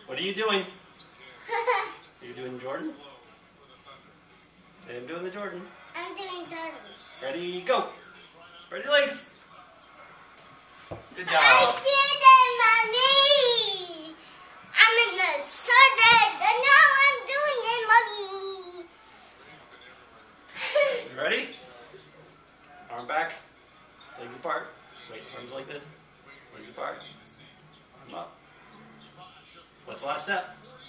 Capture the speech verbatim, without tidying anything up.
What are you doing? Are you doing Jordan? Say I'm doing the Jordan. I'm doing Jordan. Ready, go. Spread your legs. Good job. I did it, Mommy. I'm in the started, and now I'm doing it, Mommy. You ready? Arm back. Legs apart. Wait, arms like this. Legs apart. Arm up. What's the last step?